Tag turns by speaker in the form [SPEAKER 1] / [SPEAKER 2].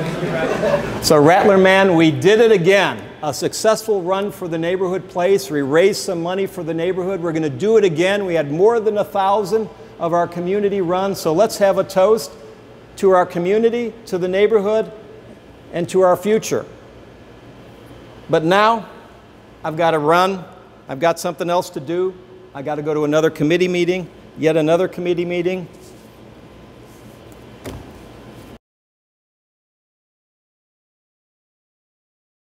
[SPEAKER 1] So Rattler Man, we did it again. A successful run for the neighborhood place. We raised some money for the neighborhood. We're going to do it again. We had more than 1,000 of our community run. So let's have a toast to our community, to the neighborhood, and to our future. But now I've got to run. I've got something else to do. I got to go to another committee meeting, yet another committee meeting.